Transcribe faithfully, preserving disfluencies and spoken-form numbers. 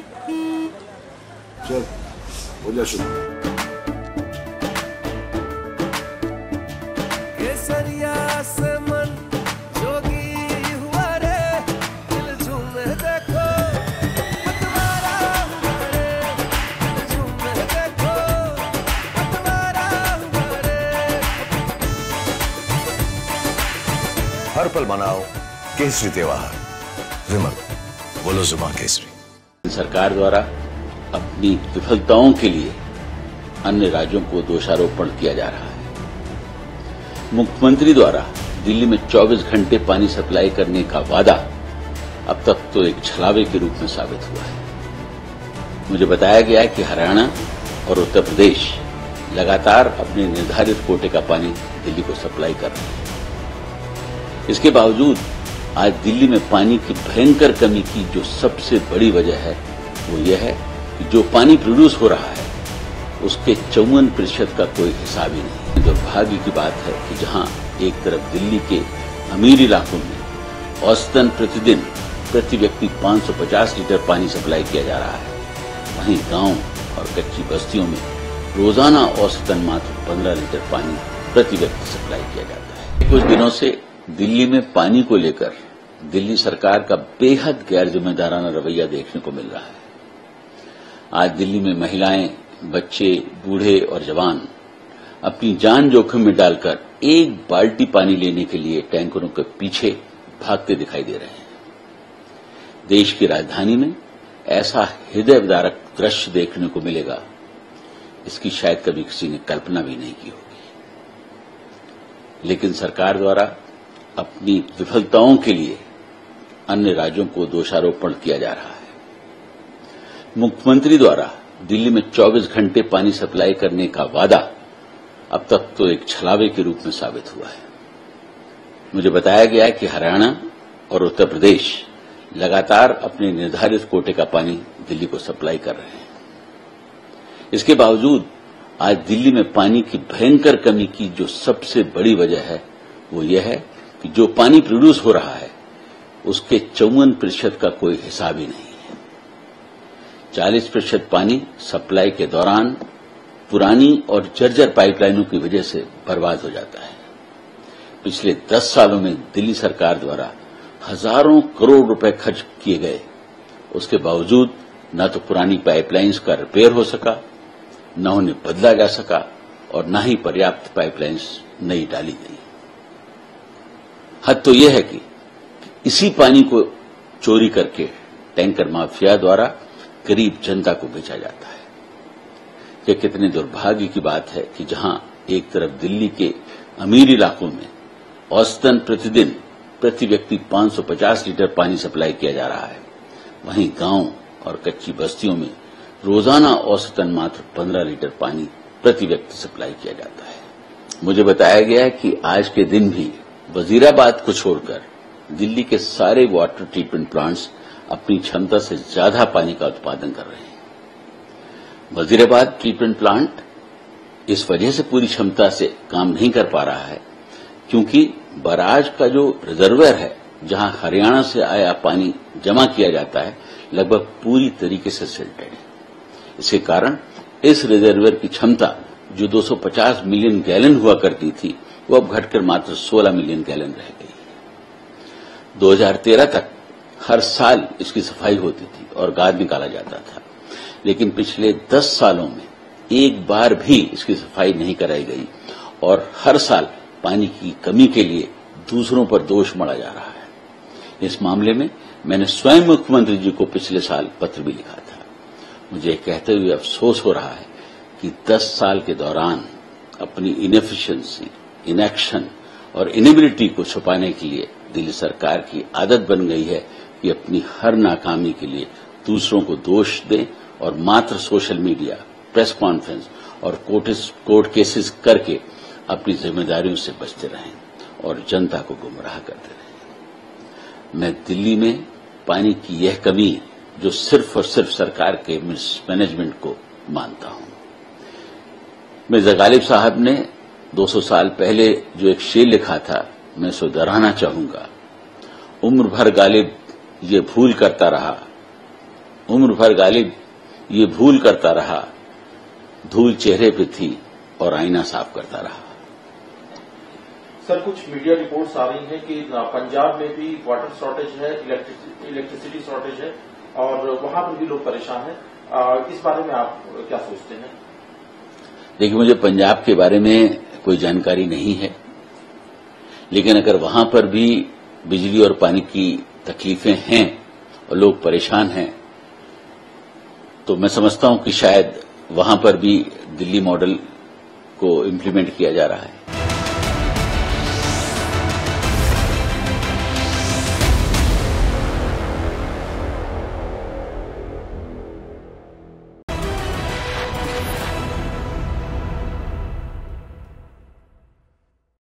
चल हो जा शुरू। केसरिया से मन जोगी हुआ रे, दिल झूमे देखो पतवारा हुआ रे, दिल झूमे देखो पतवारा हुआ रे। हर पल मनाओ केसरी त्योहार। विमल, बोलो जुबान केसरी। सरकार द्वारा अपनी विफलताओं के लिए अन्य राज्यों को दोषारोपण किया जा रहा है। मुख्यमंत्री द्वारा दिल्ली में चौबीस घंटे पानी सप्लाई करने का वादा अब तक तो एक छलावे के रूप में साबित हुआ है। मुझे बताया गया है कि हरियाणा और उत्तर प्रदेश लगातार अपने निर्धारित कोटे का पानी दिल्ली को सप्लाई कर रहे हैं। इसके बावजूद आज दिल्ली में पानी की भयंकर कमी की जो सबसे बड़ी वजह है वो ये है कि जो पानी प्रोड्यूस हो रहा है उसके चौवन प्रतिशत का कोई हिसाब ही नहीं। दुर्भाग्य की बात है कि जहां एक तरफ दिल्ली के अमीर इलाकों में औसतन प्रतिदिन प्रति व्यक्ति पाँच सौ पचास लीटर पानी सप्लाई किया जा रहा है, वहीं गांव और कच्ची बस्तियों में रोजाना औसतन मात्र पंद्रह लीटर पानी प्रति व्यक्ति सप्लाई किया जाता है। कुछ दिनों से दिल्ली में पानी को लेकर दिल्ली सरकार का बेहद गैर जिम्मेदाराना रवैया देखने को मिल रहा है। आज दिल्ली में महिलाएं, बच्चे, बूढ़े और जवान अपनी जान जोखिम में डालकर एक बाल्टी पानी लेने के लिए टैंकरों के पीछे भागते दिखाई दे रहे हैं। देश की राजधानी में ऐसा हृदय विदारक दृश्य देखने को मिलेगा, इसकी शायद कभी किसी ने कल्पना भी नहीं की होगी। लेकिन सरकार द्वारा अपनी विफलताओं के लिए अन्य राज्यों को दोषारोपण किया जा रहा है। मुख्यमंत्री द्वारा दिल्ली में चौबीस घंटे पानी सप्लाई करने का वादा अब तक तो एक छलावे के रूप में साबित हुआ है। मुझे बताया गया है कि हरियाणा और उत्तर प्रदेश लगातार अपने निर्धारित कोटे का पानी दिल्ली को सप्लाई कर रहे हैं। इसके बावजूद आज दिल्ली में पानी की भयंकर कमी की जो सबसे बड़ी वजह है वो ये है कि जो पानी प्रोड्यूस हो रहा है उसके चौवन प्रतिशत का कोई हिसाब ही नहीं है। चालीस प्रतिशत पानी सप्लाई के दौरान पुरानी और जर्जर पाइपलाइनों की वजह से बर्बाद हो जाता है। पिछले दस सालों में दिल्ली सरकार द्वारा हजारों करोड़ रुपए खर्च किए गए, उसके बावजूद न तो पुरानी पाइपलाइंस का रिपेयर हो सका, न उन्हें बदला जा सका और न ही पर्याप्त पाइपलाइंस नई डाली गई। हद तो यह है कि इसी पानी को चोरी करके टैंकर माफिया द्वारा गरीब जनता को बेचा जाता है। यह कितने दुर्भाग्य की बात है कि जहां एक तरफ दिल्ली के अमीर इलाकों में औसतन प्रतिदिन प्रति व्यक्ति पाँच सौ पचास लीटर पानी सप्लाई किया जा रहा है, वहीं गांव और कच्ची बस्तियों में रोजाना औसतन मात्र पंद्रह लीटर पानी प्रति व्यक्ति सप्लाई किया जाता है। मुझे बताया गया है कि आज के दिन भी वजीराबाद को छोड़कर दिल्ली के सारे वाटर ट्रीटमेंट प्लांट्स अपनी क्षमता से ज्यादा पानी का उत्पादन कर रहे हैं। वजीराबाद ट्रीटमेंट प्लांट इस वजह से पूरी क्षमता से काम नहीं कर पा रहा है क्योंकि बराज का जो रिजर्वर है जहां हरियाणा से आया पानी जमा किया जाता है लगभग पूरी तरीके से सिल्टेड है। इसके कारण इस रिजर्वर की क्षमता जो दो सौ पचास मिलियन गैलन हुआ करती थी वो अब घटकर मात्र सोलह मिलियन गैलन रह गई। दो हज़ार तेरह तक हर साल इसकी सफाई होती थी और गाद निकाला जाता था, लेकिन पिछले दस सालों में एक बार भी इसकी सफाई नहीं कराई गई और हर साल पानी की कमी के लिए दूसरों पर दोष मढ़ा जा रहा है। इस मामले में मैंने स्वयं मुख्यमंत्री जी को पिछले साल पत्र भी लिखा था। मुझे कहते हुए अफसोस हो रहा है कि दस साल के दौरान अपनी इनएफिशिएंसी, इनएक्शन और इनेबिलिटी को छुपाने के लिए दिल्ली सरकार की आदत बन गई है कि अपनी हर नाकामी के लिए दूसरों को दोष दें और मात्र सोशल मीडिया, प्रेस कॉन्फ्रेंस और कोर्ट केसेस करके अपनी जिम्मेदारियों से बचते रहें और जनता को गुमराह करते रहें। मैं दिल्ली में पानी की यह कमी जो सिर्फ और सिर्फ सरकार के मिसमैनेजमेंट को मानता हूं। मिर्जा गालिब साहब ने दो सौ साल पहले जो एक शेर लिखा था, मैं उसे दोहराना चाहूंगा। उम्र भर गालिब ये भूल करता रहा उम्र भर गालिब ये भूल करता रहा, धूल चेहरे पे थी और आईना साफ करता रहा। सर, कुछ मीडिया रिपोर्ट्स आ रही हैं कि पंजाब में भी वाटर शॉर्टेज है, इलेक्ट्रिसिटी शॉर्टेज है और वहां पर भी लोग परेशान हैं। इस बारे में आप क्या सोचते हैं? देखिए, मुझे पंजाब के बारे में कोई जानकारी नहीं है, लेकिन अगर वहां पर भी बिजली और पानी की तकलीफें हैं और लोग परेशान हैं, तो मैं समझता हूं कि शायद वहां पर भी दिल्ली मॉडल को इम्प्लीमेंट किया जा रहा है।